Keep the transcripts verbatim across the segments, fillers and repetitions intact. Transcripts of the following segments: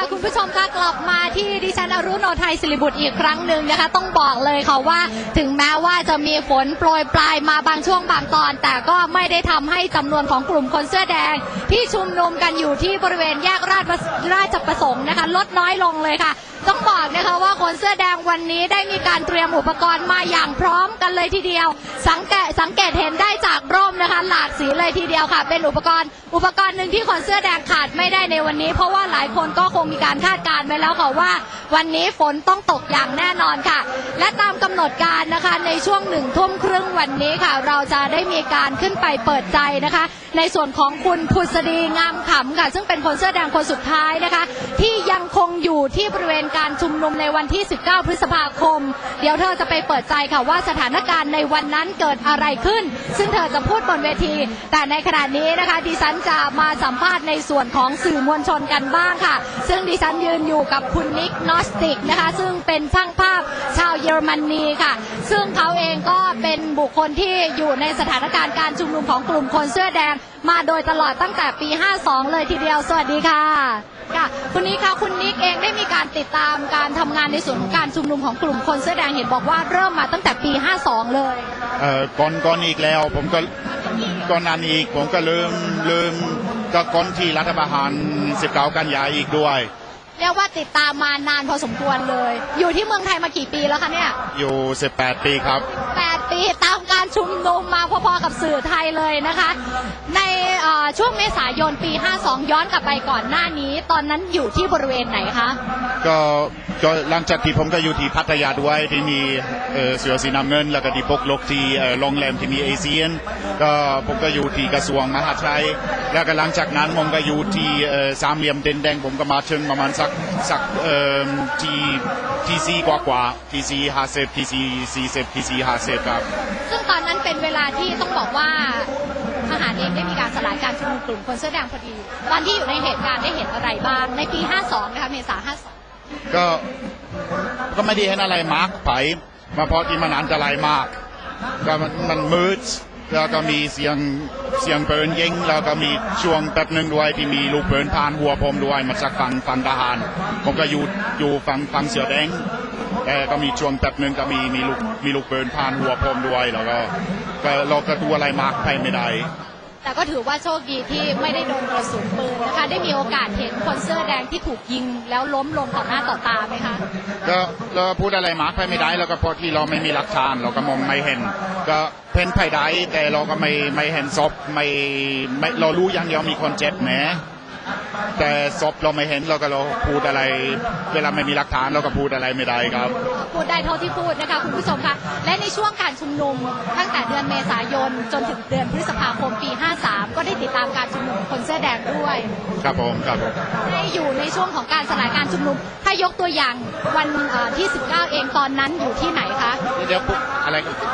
คุณผู้ชมค่ะกลับมาที่ดิฉันอรุณโนไทยศิริบุตรอีกครั้งหนึ่งนะคะต้องบอกเลยค่ะว่าถึงแม้ว่าจะมีฝนโปรยปลายมาบางช่วงบางตอนแต่ก็ไม่ได้ทำให้จำนวนของกลุ่มคนเสื้อแดงที่ชุมนุมกันอยู่ที่บริเวณแยกราชราชประสงค์นะคะลดน้อยลงเลยค่ะต้องบอกนะคะว่าคนเสื้อแดงวันนี้ได้มีการเตรียมอุปกรณ์มาอย่างพร้อมกันเลยทีเดียวสังเกตสังเกตเห็นได้จากร่มนะคะหลากสีเลยทีเดียวค่ะเป็นอุปกรณ์อุปกรณ์หนึ่งที่คนเสื้อแดงขาดไม่ได้ในวันนี้เพราะว่าหลายคนก็คงมีการคาดการณ์ไว้แล้วค่ะว่าวันนี้ฝนต้องตกอย่างแน่นอนค่ะและตามกำหนดการนะคะในช่วงหนึ่งทุ่มครึ่งวันนี้ค่ะเราจะได้มีการขึ้นไปเปิดใจนะคะในส่วนของคุณผุษดีงามขำค่ะซึ่งเป็นคนเสื้อแดงคนสุดท้ายนะคะที่ยังคงอยู่ที่บริเวณการชุมนุมในวันที่สิบเก้าพฤษภาคมเดี๋ยวเธอจะไปเปิดใจค่ะว่าสถานการณ์ในวันนั้นเกิดอะไรขึ้นซึ่งเธอจะพูดบนเวทีแต่ในขณะนี้นะคะดิฉันจะมาสัมภาษณ์ในส่วนของสื่อมวลชนกันบ้างค่ะซึ่งดิฉันยืนอยู่กับคุณนิกนอสติกนะคะซึ่งเป็นช่างภาพชาวเยอรมนีค่ะซึ่งเขาเองก็เป็นบุคคลที่อยู่ในสถานการณ์การชุมนุมของกลุ่มคนเสื้อแดงมาโดยตลอดตั้งแต่ปีห้าสองเลยทีเดียวสวัสดีค่ะค่ะคุณนิกค่ะคุณนิกเองได้มีการติดตามการทำงานในส่วนของการชุมนุมของกลุ่มคนเสื้อแดงเห็นบอกว่าเริ่มมาตั้งแต่ปีห้าสองเลยเอ่อก่อนก่อนอีกแล้วผมก็ก่อนนั้นอีกผมก็เริ่มเริ่มก็ก่อนที่รัฐประหารสิบเก้ากันยาอีกด้วยเรียกว่าติดตามมานานพอสมควรเลยอยู่ที่เมืองไทยมากี่ปีแล้วคะเนี่ยอยู่สิบแปดปีครับแปดปีตามการชุมนุมมาพอๆกับสื่อไทยเลยนะคะในช่วงเมษายนปีห้าสองย้อนกลับไปก่อนหน้านี้ตอนนั้นอยู่ที่บริเวณไหนคะก็ก็หลังจากที่ผมก็อยู่ที่พัทยาด้วยที่มีเสือสีน้ำเงินแล้วก็ที่ปกลกที่โรงแรมที่มีเอเชียนก็ผมก็อยู่ที่กระทรวงมหาดไทยแล้วก็หลังจากนั้นผมก็อยู่ที่สามเหลี่ยมดินแดงผมก็มาถึงประมาณสักสักทีทีซีกว่ากว่าทีซีห้าสิบทีซีสี่สิบทีซีห้าสิบครับซึ่งตอนนั้นเป็นเวลาที่ต้องบอกว่าทหารเองได้มีการสลายการชุมนุมกลุ่มคนเสื้อแดงพอดีตอนที่อยู่ในเหตุการณ์ได้เห็นอะไรบ้างในปีห้าสองนะคะเมษาห้าสองก็ก็ไม่ได้เห็นอะไรมากไปมาเพราะที่มันอันตรายมากก็มันมันมืดแล้วก็มีเสียงเสียงปืนยิงแล้วก็มีช่วงแป๊บนึงด้วยที่มีลูกปืนผ่านหัวผมด้วยมาจากฝั่งฝั่งทหารผมก็อยู่อยู่ฝั่งฝั่งเสือแดงแต่ก็มีช่วงแป๊บนึงก็มีมีลูกมีลูกปืนผ่านหัวผมด้วยแล้วก็ก็เราก็ดูอะไรมากไปไม่ได้แต่ก็ถือว่าโชคดีที่ไม่ได้โดนกระสุนปืนนะคะได้มีโอกาสเห็นคนเสื้อแดงที่ถูกยิงแล้วล้มลงต่อหน้าต่อตาไหมคะก็เราพูดอะไรมากไปไม่ได้แล้วก็พอที่เราไม่มีหลักฐานเราก็มองไม่เห็นก็เพ่นภายได้แต่เราก็ไม่ไม่เห็นศพไม่ไม่เรารู้อย่างเดียวมีคนเจ็บแหมแต่ศพเราไม่เห็นเราก็เราพูดอะไรเวลาไม่มีหลักฐานเราก็พูดอะไรไม่ได้ครับพูดได้เท่าที่พูดนะคะคุณผู้ชมคะและในช่วงการชุมนุมตั้งแต่เดือนเมษายนจนถึงเดือนพฤษภาคมปีห้าสามก็ได้ติดตามการชุมนุมคนเสื้อแดงด้วยครับผมครับผมได้อยู่ในช่วงของการสลายการชุมนุมถ้ายกตัวอย่างวันที่สิบเก้าเองตอนนั้นอยู่ที่ไหนคะเดี๋ยวอะไร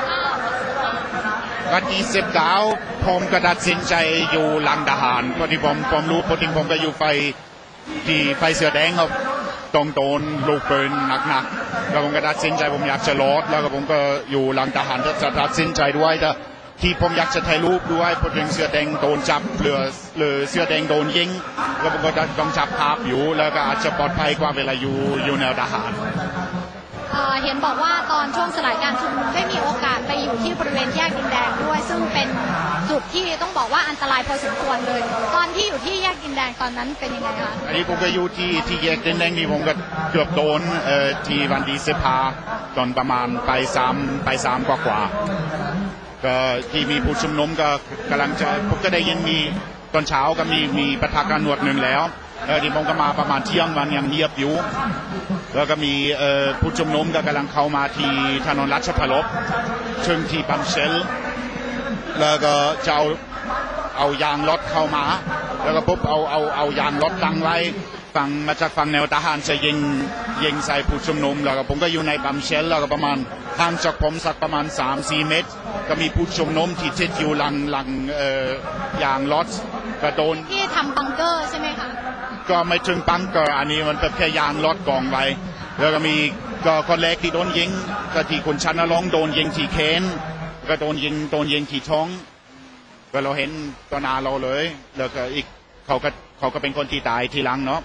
วันที่สิบเก้าผมก็ตัดสินใจอยู่หลังทหารเพราะที่ผมผมรู้เพราะที่ผมก็อยู่ไฟที่ไฟเสือแดงครับตรงโดนลูกปืนหนักๆแล้วผมก็ตัดสินใจผมอยากจะรอดแล้วก็ผมก็อยู่หลังทหารจะตัดสินใจด้วยแต่ที่ผมอยากจะถ่ายรูปด้วยเพราะที่เสือแดงโดนจับหรือหรือเสือแดงโดนยิงแล้วผมก็ต้องจับภาพอยู่แล้วก็อาจจะปลอดภัยกว่าเวลาอยู่อยู่แนวทหารเห็นบอกว่าตอนช่วงสลายการชุมนุมได้มีโอกาสไปอยู่ที่บริเวณแยกดินแดงด้วยซึ่งเป็นจุดที่ต้องบอกว่าอันตรายพอสมควรเลยตอนที่อยู่ที่แยกดินแดงตอนนั้นเป็นยังไงคะอันนี้ผมก็อยู่ที่ที่แยกดินแดงนี่ผมก็เกือบโดนเอ่อที่วันดีเซพาตอนประมาณไปสามไปสามกว่ากว่าก็ที่มีผู้ชุมนุมก็กำลังจะผมก็ได้ยินมีตอนเช้าก็มีมีปะทะกันหนวดหนึ่งแล้วเออที่ผมก็มาประมาณเที่ยงวันยังเงียบอยู่แล้วก็มีเอ่อผู้ชุมนุมก็กำลังเข้ามาที่ถนนรัชพฤกษ์ถึงที่ปั๊มเชลแล้วก็จะเอาเอายางรถเข้ามาแล้วก็ปุ๊บเอาเอาเอายางรถตั้งไว้ฝั่งมาจากฝั่งแนวทหารจะยิงยิงใส่ผู้ชุมนุมแล้วก็ผมก็อยู่ในปั๊มเชลแล้วก็ประมาณห่างจากผมสักประมาณ สามสี่ เมตรก็มีผู้ชุมนุมที่ติดอยู่หลังหลังเอ่อยางรถก็โดนที่ทำบังเกอร์ใช่ไหมคะก็ไม่ถึงบังเกอร์อันนี้มันเป็นแค่ยางรถกองไว้แล้วก็มีก็คนแรกที่โดนยิงก็ที่คุณชันนรงค์โดนยิงที่แขนก็โดนยิงโดนยิงที่ท้องก็เราเห็นต่อหน้าเราเลยแล้วก็อีกเขาก็เขาก็เป็นคนที่ตายทีหลังเนาะท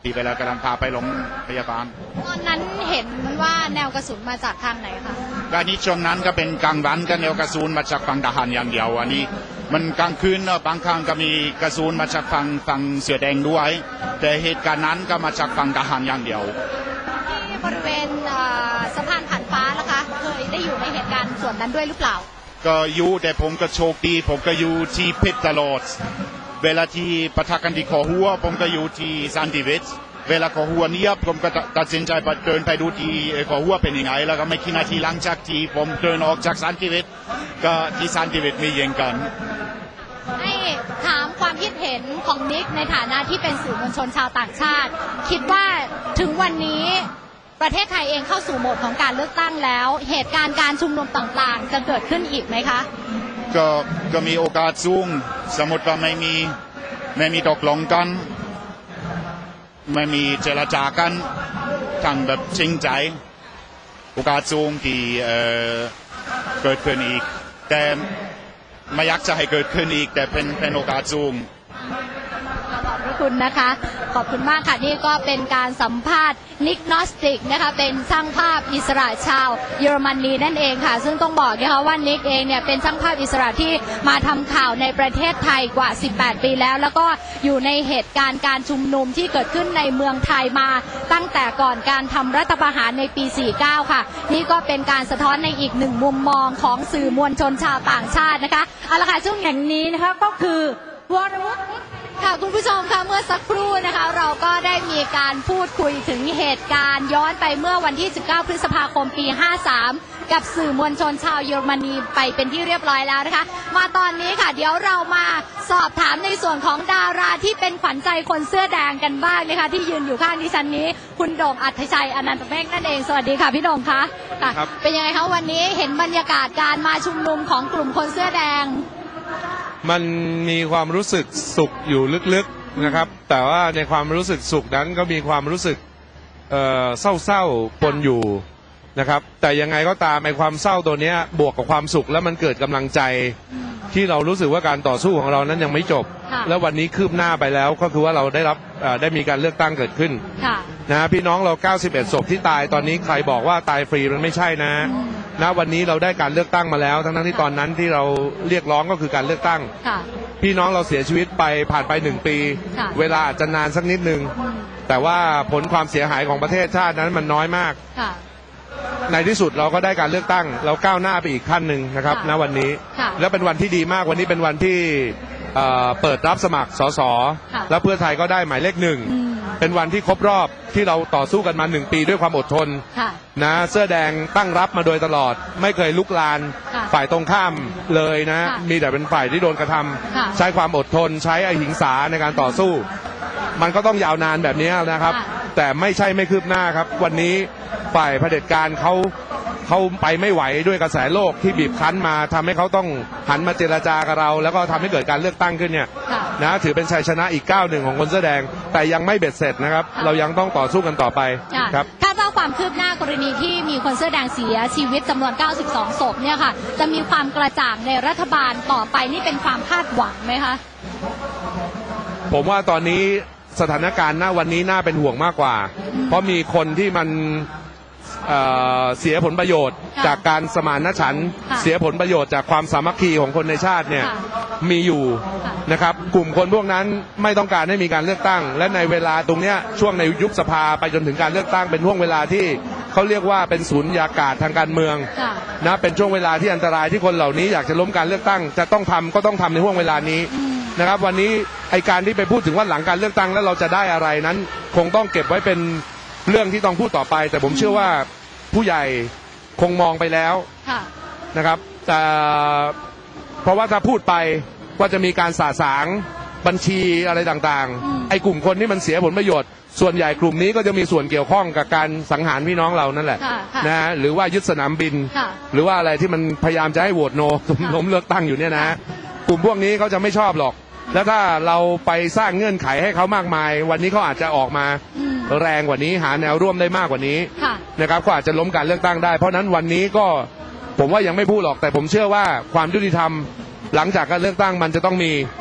ตีไปแล้วกำลังพาไปโรงพยาบาลตอนนั้นเห็นว่าแนวกระสุนมาจากทางไหนคะก็นี่ช่วงนั้นก็เป็นกลางวันก็แนวกระสุนมาจากฝั่งทหารอย่างเดียวอันนี้มันกลางคืนเนอะบางครั้งก็มีกระสุนมาจากฝั่งฝั่งเสือแดงด้วยแต่เหตุการณ์นั้นก็มาจากฝั่งทหารอย่างเดียวที่บริเวณเอ่อสะพานผ่านฟ้านะคะ เคยได้อยู่ในเหตุการณ์ส่วนนั้นด้วยหรือเปล่าก็อยู่แต่ผมก็โชคดีผมก็อยู่ที่เพชรตลอดเวลาที่ปะทะกันที่คอหัวผมก็อยู่ที่ซันติเวชเวลาคอหัวเนียบผมก็ตัดสินใจไปเดินไปดูที่คอหัวเป็นยังไงแล้วก็ไม่กี่นาทีหลังจากที่ผมเดินออกจากซันติเวชก็ที่ซันติเวชมียิงกันให้ถามความคิดเห็นของนิกในฐานะที่เป็นสื่อมวลชนชาวต่างชาติ คิดว่าถึงวันนี้ประเทศไทยเองเข้าสู่โหมดของการเลือกตั้งแล้ว เหตุการณ์การชุมนุมต่างๆ จะเกิดขึ้นอีกไหมคะก็ก็มีโอกาสสูงสมมติว่าไม่มีไม่มีตกลงกันไม่มีเจรจากันทางแบบจริงใจโอกาสสูงที่เอ่อเกิดขึ้นอีกแต่ไม่อยากจะให้เกิดขึ้นอีกแต่เป็นเป็นโอกาสสูงขอบพระคุณนะคะ ขอบคุณมากค่ะนี่ก็เป็นการสัมภาษณ์นิกนอสติกนะคะเป็นช่างภาพอิสระชาวเยอรมนีนั่นเองค่ะซึ่งต้องบอกนะคะว่านิกเองเนี่ยเป็นช่างภาพอิสระที่มาทำข่าวในประเทศไทยกว่าสิบแปดปีแล้วแล้วก็อยู่ในเหตุการณ์การชุมนุมที่เกิดขึ้นในเมืองไทยมาตั้งแต่ก่อนการทำรัฐประหารในปีสี่สิบเก้าค่ะนี่ก็เป็นการสะท้อนในอีกหนึ่งมุมมองของสื่อมวลชนชาวต่างชาตินะคะเอาละค่ะช่วงอย่างนี้นะคะก็คือวรวุฒิค่ะคุณผู้ชมค่ะเมื่อสักครู่นะคะเราก็ได้มีการพูดคุยถึงเหตุการณ์ย้อนไปเมื่อวันที่สิบเก้าพฤษภาคมปีห้าสามกับสื่อมวลชนชาวเยอรมนีไปเป็นที่เรียบร้อยแล้วนะคะมาตอนนี้ค่ะเดี๋ยวเรามาสอบถามในส่วนของดาราที่เป็นขวัญใจคนเสื้อแดงกันบ้างนะคะที่ยืนอยู่ข้างดิฉันนี้คุณโด่งอัธชัยอนันตเมฆนั่นเองสวัสดีค่ะพี่โด่งคะค่ะเป็นยังไงคะวันนี้เห็นบรรยากาศการมาชุมนุมของกลุ่มคนเสื้อแดงมันมีความรู้สึกสุขอยู่ลึกๆนะครับแต่ว่าในความรู้สึกสุขนั้นก็มีความรู้สึกเอ่อเศร้าๆปนอยู่นะครับแต่ยังไงก็ตามไอ้ความเศร้าตัวเนี้ยบวกกับความสุขแล้วมันเกิดกำลังใจที่เรารู้สึกว่าการต่อสู้ของเรานั้นยังไม่จบแล้ววันนี้คืบหน้าไปแล้วก็คือว่าเราได้รับได้มีการเลือกตั้งเกิดขึ้นนะพี่น้องเราเก้าสิบเอ็ดศพที่ตายตอนนี้ใครบอกว่าตายฟรีมันไม่ใช่นะณวันนี้เราได้การเลือกตั้งมาแล้วทั้งๆที่ตอนนั้นที่เราเรียกร้องก็คือการเลือกตั้งพี่น้องเราเสียชีวิตไปผ่านไปหนึ่งปีเวลาอาจจะนานสักนิดนึงแต่ว่าผลความเสียหายของประเทศชาตินั้นมันน้อยมากในที่สุดเราก็ได้การเลือกตั้งเราก้าวหน้าไปอีกขั้นหนึ่งนะครับณวันนี้แล้วเป็นวันที่ดีมากวันนี้เป็นวันที่เปิดรับสมัครสสแล้วเพื่อไทยก็ได้หมายเลขหนึ่งเป็นวันที่ครบรอบที่เราต่อสู้กันมาหนึ่งปีด้วยความอดทนนะเสื้อแดงตั้งรับมาโดยตลอดไม่เคยลุกลานฝ่ายตรงข้ามเลยนะมีแต่เป็นฝ่ายที่โดนกระทำใช้ความอดทนใช้อหิงสาในการต่อสู้มันก็ต้องยาวนานแบบนี้นะครับแต่ไม่ใช่ไม่คืบหน้าครับวันนี้ฝ่ายเผด็จการเขาเขาไปไม่ไหวด้วยกระแสโลกที่บีบคั้นมาทำให้เขาต้องหันมาเจรจากับเราแล้วก็ทำให้เกิดการเลือกตั้งขึ้นเนี่ยนะถือเป็นชัยชนะอีกก้าวหนึ่งของคนเสื้อแดงแต่ยังไม่เบ็ดเสร็จนะครับเรายังต้องต่อสู้กันต่อไปครับคาดว่าความคืบหน้ากรณีที่มีคนเสื้อแดงเสียชีวิตจำนวนเก้าสิบสองศพเนี่ยค่ะจะมีความกระจ่างในรัฐบาลต่อไปนี่เป็นความคาดหวังไหมคะผมว่าตอนนี้สถานการณ์ณวันนี้น่าเป็นห่วงมากกว่าเพราะมีคนที่มันเอ่อเสียผลประโยชน์จากการสมานฉันท์เสียผลประโยชน์จากความสามัคคีของคนในชาติเนี่ยมีอยู่นะครับกลุ่มคนพวกนั้นไม่ต้องการให้มีการเลือกตั้งและในเวลาตรงเนี้ยช่วงในยุบสภาไปจนถึงการเลือกตั้งเป็นช่วงเวลาที่เขาเรียกว่าเป็นศูนยากาศทางการเมืองนะเป็นช่วงเวลาที่อันตรายที่คนเหล่านี้อยากจะล้มการเลือกตั้งจะต้องทำก็ต้องทำในช่วงเวลานี้นะครับวันนี้ไอการที่ไปพูดถึงว่าหลังการเลือกตั้งแล้วเราจะได้อะไรนั้นคงต้องเก็บไว้เป็นเรื่องที่ต้องพูดต่อไปแต่ผมเชื่อว่าผู้ใหญ่คงมองไปแล้วนะครับแต่เพราะว่าถ้าพูดไปว่าจะมีการสาสางบัญชีอะไรต่างๆไอ้กลุ่มคนที่มันเสียผลประโยชน์ส่วนใหญ่กลุ่มนี้ก็จะมีส่วนเกี่ยวข้องกับการสังหารพี่น้องเรานั่นแหละนะหรือว่ายึดสนามบินหรือว่าอะไรที่มันพยายามจะให้โหวตโนล้มเลือกตั้งอยู่เนี่ยนะกลุ่มพวกนี้เขาจะไม่ชอบหรอกแล้วถ้าเราไปสร้างเงื่อนไขให้เขามากมายวันนี้เขาอาจจะออกมาแรงกว่านี้หาแนวร่วมได้มากกว่านี้นะครับก็อาจจะล้มการเลือกตั้งได้เพราะนั้นวันนี้ก็ผมว่ายังไม่พูดหรอกแต่ผมเชื่อว่าความยุติธรรมหลังจากการเลือกตั้งมันจะต้องมี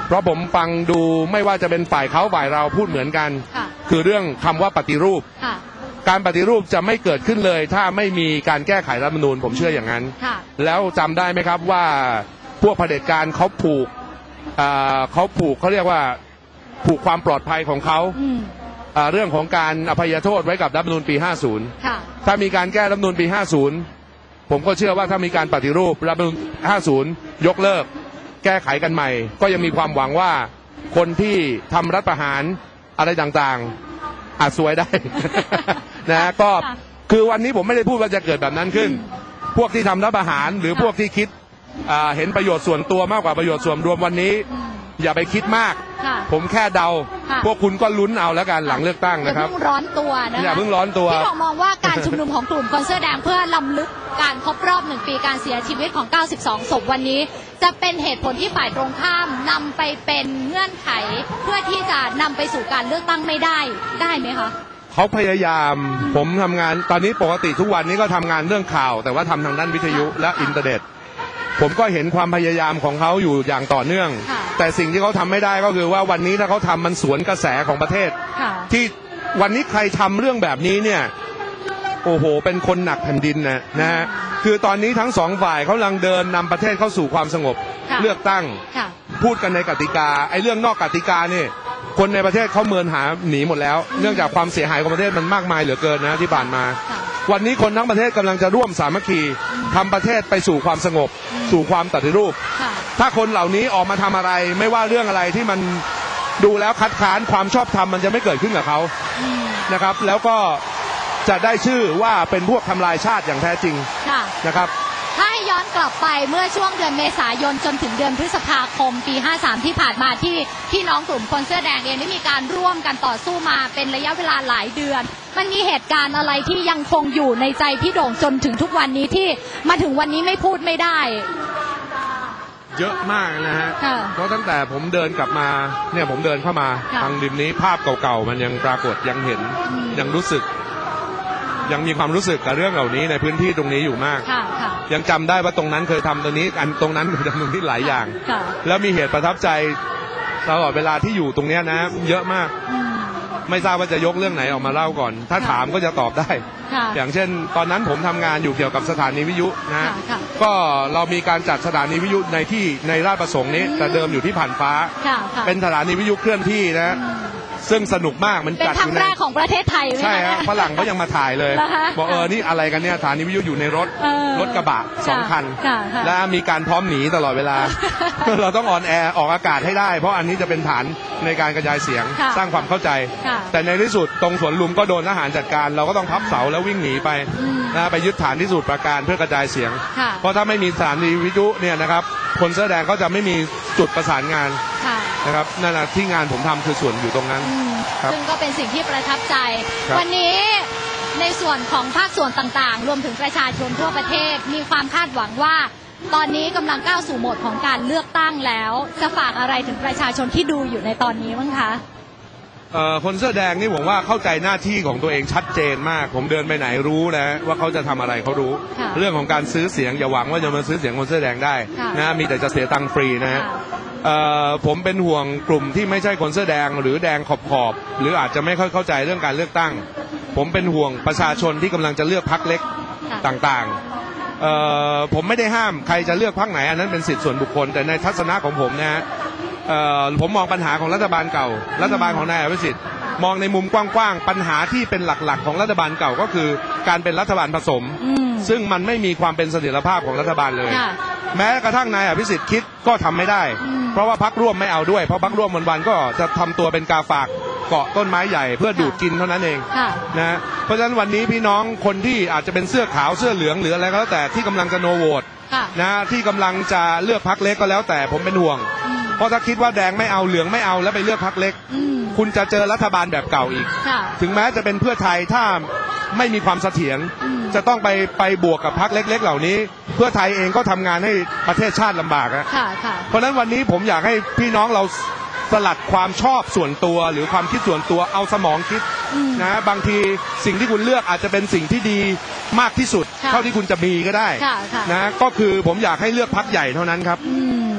เพราะผมฟังดูไม่ว่าจะเป็นฝ่ายเขาฝ่ายเราพูดเหมือนกันค่ะคือเรื่องคำว่าปฏิรูปค่ะการปฏิรูปจะไม่เกิดขึ้นเลย ถ้าไม่มีการแก้ไขรัฐธรรมนูญผมเชื่ออย่างนั้นค่ะแล้วจำได้ไหมครับว่าพวกเผด็จการเขาผูกอ่าเขาผูกเขาเรียกว่าผูกความปลอดภัยของเขาอืมอ่าเรื่องของการอภัยโทษไว้กับรัฐธรรมนูญปี ห้าสิบค่ะถ้ามีการแก้รัฐธรรมนูญปี ห้าสิบ ผมก็เชื่อว่าถ้ามีการปฏิรูปรัฐธรรมนูญ ห้าสิบ ยกเลิก แก้ไขกันใหม่ ก็ยังมีความหวังว่าคนที่ทำรัฐประหารอะไรต่างๆอาจสวยได้ นะก็คือวันนี้ผมไม่ได้พูดว่าจะเกิดแบบนั้นขึ้น พวกที่ทำรัฐประหารหรือพวกที่คิดอ่าเห็นประโยชน์ส่วนตัวมากกว่าประโยชน์ส่วนรวมวันนี้อืมอย่าไปคิดมากค่ะผมแค่เดาค่ะพวกคุณก็ลุ้นเอาแล้วกันหลังเลือกตั้งอย่านะครับเพิ่งร้อนตัวนะคะอย่าเพิ่งร้อนตัวพี่หน่องมองว่าการชุมนุมของกลุ่มคนเสื้อแดงเพื่อล้ำลึกการครบรอบหนึ่งปีการเสียชีวิตของ เก้าสิบสอง ศพวันนี้ จะเป็นเหตุผลที่ฝ่ายตรงข้ามนำไปเป็นเงื่อนไข เพื่อที่จะนำไปสู่การเลือกตั้งไม่ได้ได้ไหมคะเขาพยายามผมทำงานตอนนี้ปกติทุกวันนี้ก็ทำงานเรื่องข่าว แต่ว่าทำทางด้านวิทยุและอินเทอร์เน็ต ผมก็เห็นความพยายามของเขาอยู่อย่างต่อเนื่องค่ะแต่สิ่งที่เขาทำไม่ได้ก็คือว่าวันนี้ถ้าเขาทำมันสวนกระแสของประเทศค่ะที่วันนี้ใครทำเรื่องแบบนี้เนี่ยโอ้โหเป็นคนหนักแผ่นดินนะนะฮะคือตอนนี้ทั้งสองฝ่ายเขากำลังเดินนำประเทศเข้าสู่ความสงบค่ะเลือกตั้งค่ะพูดกันในกติกาไอ้เรื่องนอกกติกานี่คนในประเทศเขาเมินหาหนีหมดแล้ว เนื่องจากความเสียหายของประเทศมันมากมายเหลือเกินนะที่ผ่านมาค่ะวันนี้คนทั้งประเทศกำลังจะร่วมสามัคคีทำประเทศไปสู่ความสงบ สู่ความปฏิรูปค่ะถ้าคนเหล่านี้ออกมาทำอะไร ไม่ว่าเรื่องอะไรที่มันดูแล้วคัดค้านความชอบธรรมมันจะไม่เกิดขึ้นกับเขาอืมนะครับ แล้วก็จะได้ชื่อว่าเป็นพวกทำลายชาติอย่างแท้จริงค่ะนะครับถ้าให้ย้อนกลับไปเมื่อช่วงเดือนเมษายนจนถึงเดือนพฤษภาคมปี ห้าสาม ที่ผ่านมาที่พี่น้องกลุ่มคนเสื้อแดงเองได้มีการร่วมกันต่อสู้มาเป็นระยะเวลาหลายเดือน มันมีเหตุการณ์อะไรที่ยังคงอยู่ในใจพี่โด่งจนถึงทุกวันนี้ที่มาถึงวันนี้ไม่พูดไม่ได้เยอะมากนะฮะค่ะเพราะตั้งแต่ผมเดินกลับมาเนี่ยผมเดินเข้ามาค่ะทางริมนี้ภาพเก่าๆมันยังปรากฏยังเห็นอืมยังรู้สึก ยังมีความรู้สึกกับเรื่องเหล่านี้ในพื้นที่ตรงนี้อยู่มากค่ะค่ะยังจำได้ว่าตรงนั้นเคยทำตรงนี้อันตรงนั้นเคยทำตรงนี้หลายอย่างค่ะแล้วมีเหตุประทับใจตลอดเวลาที่อยู่ตรงเนี้ยนะ เยอะมากอืมไม่ทราบว่าจะยกเรื่องไหนออกมาเล่าก่อน ถ้าค่ะถามก็จะตอบได้ค่ะอย่างเช่น ตอนนั้นผมทำงานอยู่เกี่ยวกับสถานีวิทยุนะค่ะค่ะก็เรามีการจัดสถานีวิทยุในที่ในราชประสงค์นี้อืมแต่เดิมอยู่ที่ผ่านฟ้าค่ะค่ะเป็นสถานีวิทยุเคลื่อนที่นะอืมซึ่งสนุกมากมันเป็นจัดคอรั้งยู่ในแรกของประเทศไทยไหมใช่คะฮะฝรั่งเขายังมาถ่ายเลยเหรอคะบอกเออนี่อะไรกันเนี่ยสถานีวิทยุอยู่ในรถเออรถกระบะสองคันค่ะค่ะและมีการพร้อมหนีตลอดเวลา เราต้องออนแอร์ออกอากาศให้ได้ เพราะอันนี้จะเป็นฐานในการกระจายเสียงค่ะสร้างความเข้าใจค่ะแต่ในที่สุดตรงสวนลุมก็โดนทหารจัดการ เราก็ต้องพับเสาแล้ววิ่งหนีไปอืมนะไปยึดฐานที่สมุทรปราการเพื่อกระจายเสียงค่ะเพราะถ้าไม่มีสถานีวิทยุเนี่ยนะครับคนเสื้อแดงก็จะไม่มีจุดประสานงานค่ะนะครับนั่นแหละที่งานผมทำคือส่วนอยู่ตรงนั้นอืมครับซึ่งก็เป็นสิ่งที่ประทับใจครับวันนี้ในส่วนของภาคส่วนต่างๆ รวมถึงประชาชนทั่วประเทศ มีความคาดหวังว่า ตอนนี้กำลังก้าวสู่โหมดของการเลือกตั้งแล้ว จะฝากอะไรถึงประชาชนที่ดูอยู่ในตอนนี้บ้างคะเอ่อคนเสื้อแดงนี่ผมว่าเข้าใจหน้าที่ของตัวเองชัดเจนมาก ผมเดินไปไหนรู้นะว่าเขาจะทำอะไรเขารู้ค่ะเรื่องของการซื้อเสียงอย่าหวังว่าจะมาซื้อเสียงคนเสื้อแดงได้ค่ะนะมีแต่จะเสียตังค์ฟรีนะฮะค่ะเอ่อผมเป็นห่วงกลุ่มที่ไม่ใช่คนเสื้อแดงหรือแดงขอบขอบๆหรืออาจจะไม่ค่อยเข้าใจเรื่องการเลือกตั้ง ผมเป็นห่วงประชาชนที่กำลังจะเลือกพรรคเล็กค่ะต่างๆเอ่อผมไม่ได้ห้ามใครจะเลือกพรรคไหนอันนั้นเป็นสิทธิส่วนบุคคลแต่ในทัศนะของผมนะฮะเอ่อผมมองปัญหาของรัฐบาลเก่า รัฐบาลของนายอภิสิทธิ์มองในมุมกว้างๆปัญหาที่เป็นหลักๆ ของรัฐบาลเก่าก็คือการเป็นรัฐบาลผสมอืมซึ่งมันไม่มีความเป็นเสถียรภาพของรัฐบาลเลยค่ะแม้กระทั่งนายอภิสิทธิ์คิดก็ทำไม่ได้อืมเพราะว่าพรรคร่วมไม่เอาด้วยเพราะพรรคร่วมวันๆก็จะทำตัวเป็นกาฝากเกาะต้นไม้ใหญ่เพื่อดูดกินเท่านั้นเองค่ะนะเพราะฉะนั้นวันนี้พี่น้องคนที่อาจจะเป็นเสื้อขาวเสื้อเหลืองหรืออะไรก็แล้วแต่ที่กำลังจะโนโหวตค่ะนะที่กำลังจะเลือกพรรคเล็กก็แล้วแต่ผมเป็นห่วงอืมเพราะถ้าคิดว่าแดงไม่เอาเหลืองไม่เอาแล้วไปเลือกพรรคเล็กอืมคุณจะเจอรัฐบาลแบบเก่าอีกค่ะถึงแม้จะเป็นเพื่อไทยถ้าไม่มีความเสถียรอืมจะต้องไปไปบวกกับพรรคเล็ก ๆ เหล่านี้ เพื่อไทยเองก็ทำงานให้ประเทศชาติลำบากนะค่ะ ค่ะเพราะฉะนั้นวันนี้ผมอยากให้พี่น้องเราสลัดความชอบส่วนตัวหรือความคิดส่วนตัวเอาสมองคิดอืมนะบางทีสิ่งที่คุณเลือกอาจจะเป็นสิ่งที่ดีมากที่สุดค่ะเท่าที่คุณจะมีก็ได้ค่ะ ค่ะนะก็คือผมอยากให้เลือกพรรคใหญ่เท่านั้นครับอืม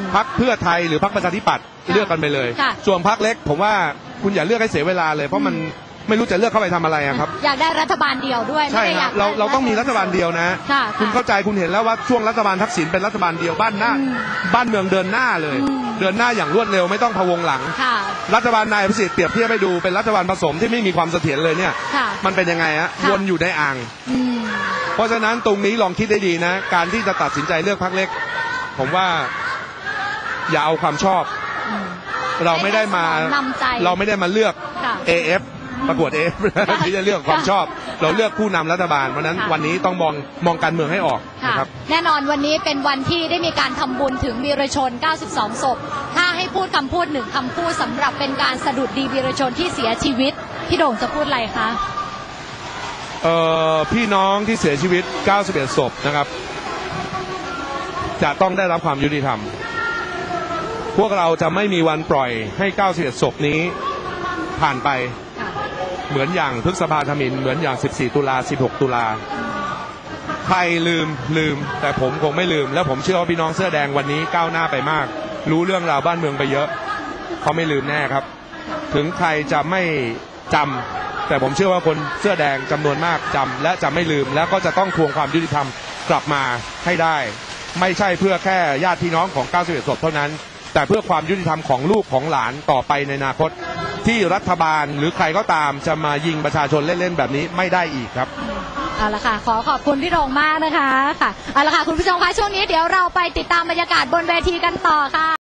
พรรคเพื่อไทยหรือพรรคประชาธิปัตย์ค่ะเลือกกันไปเลยค่ะส่วนพรรคเล็กผมว่าคุณอย่าเลือกให้เสียเวลาเลยเพราะมันไม่รู้จะเลือกเข้าไปทำอะไรอะครับอยากได้รัฐบาลเดียวด้วยใช่ไม่ได้คอรัยาบกเราเราต้องมีรัฐบาลเดียวนะค่ะคุณเข้าใจคุณเห็นแล้วว่าช่วงรัฐบาลทักษิณเป็นรัฐบาลเดียวบ้านหน้าอืมบ้านเมืองเดินหน้าเลยอืมเดินหน้าอย่างรวดเร็วไม่ต้องพะวงหลังค่ะรัฐบาลนายอภิสิทธิ์เปรียบเทียบให้ดูเป็นรัฐบาลผสมที่ไม่มีความเสถียรเลยเนี่ยค่ะมันเป็นยังไงฮะค่ะวนอยู่ในอ่างอืมเพราะฉะนั้นตรงนี้ลองคิดได้ดีนะ การที่จะตัดสินใจเลือกพรรคเล็ก ผมว่าอย่าเอาความชอบอืมเราไม่ได้มาให้นำใจเราไม่ได้มาเลือกค่ะเอ เอฟ ประกวด เอ เอฟ ที่จะเลือกความชอบ เราเลือกผู้นำรัฐบาลเพราะฉะนั้นค่ะวันนี้ต้องมองมองการเมืองให้ออกค่ะนะครับแน่นอนวันนี้เป็นวันที่ได้มีการทำบุญถึงวีรชน เก้าสิบสอง ศพ ถ้าให้พูดคำพูดหนึ่งคำพูดสำหรับเป็นการสะดุดดีวีรชนที่เสียชีวิต พี่โด่งจะพูดอะไรคะเอ่อพี่น้องที่เสียชีวิต เก้าสิบเอ็ด ศพนะครับ จะต้องได้รับความยุติธรรม พวกเราจะไม่มีวันปล่อยให้ เก้าสิบเอ็ด ศพนี้ผ่านไปค่ะเหมือนอย่างพฤษภาธมิฬเหมือนอย่าง สิบสี่ ตุลา สิบหก ตุลา ใครลืมลืม แต่ผมคงไม่ลืม และผมเชื่อว่าพี่น้องเสื้อแดงวันนี้ก้าวหน้าไปมาก รู้เรื่องราวบ้านเมืองไปเยอะเขาไม่ลืมแน่ครับ ถึงใครจะไม่จำแต่ผมเชื่อว่าคนเสื้อแดงจำนวนมากจำและจะไม่ลืม แล้วก็จะต้องทวงความยุติธรรมกลับมาให้ได้ ไม่ใช่เพื่อแค่ญาติพี่น้องของ เก้าสิบเอ็ด ศพเท่านั้น แต่เพื่อความยุติธรรมของลูกของหลานต่อไปในอนาคต ที่รัฐบาลหรือใครก็ตามจะมายิงประชาชนเล่นๆแบบนี้ไม่ได้อีกครับเอาละค่ะ ขอขอบคุณพี่โด่งมากนะคะค่ะเอาละค่ะคุณผู้ชมคะช่วงนี้เดี๋ยวเราไปติดตามบรรยากาศบนเวทีกันต่อค่ะ